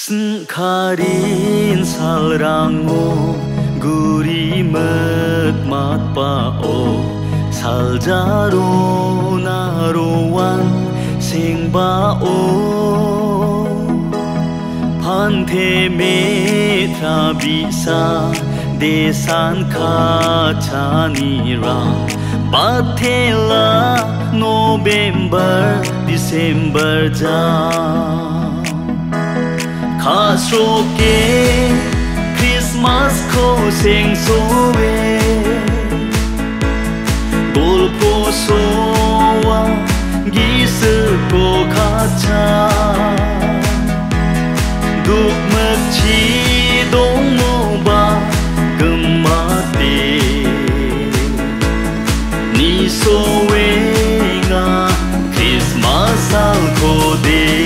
Karin salrango guri mat pao saljaro narowan sing bao panthe metra bisa desan kachanira bathela November December ja Khasro ke Christmas ko sing sowe Golpo sowa gisu ko khacha Duk makchi dong mo ba gemate Ni sowe nga Christmas al ko de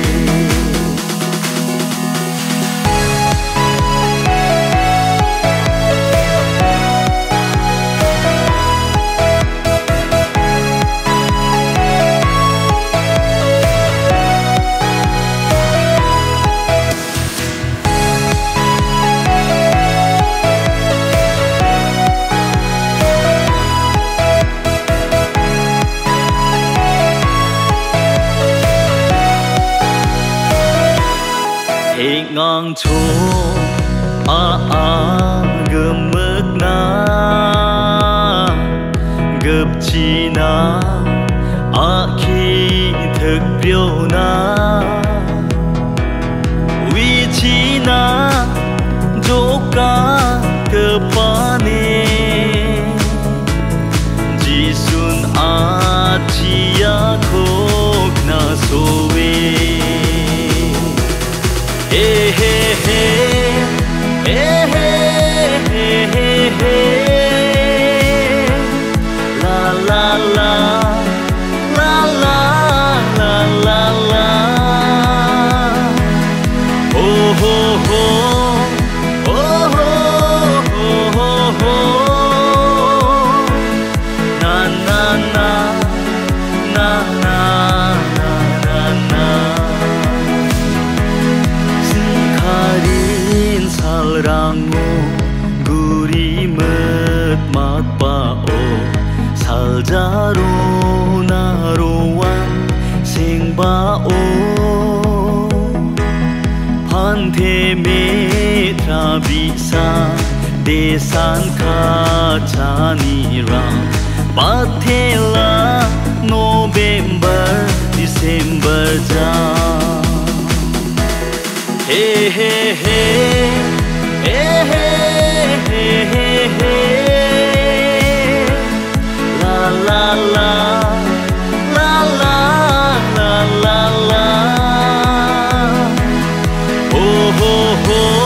ngang cho gầm mực na gập chi na khi thực biểu na vị chi na dỗ cả cơ pa ne ji sun chi ya khok na so we Hey hey hey, hey hey hey hey hey, la la la, la la la la la, oh ho ho, oh ho ho ho ho, na na na, na na na na na. Karin salrango guri mat pao saljaro narowan sing bao panthe metra bisa desan kachanira bathela November December ja Hey hey hey, hey hey hey hey hey, la la la, la la la la la, oh ho ho.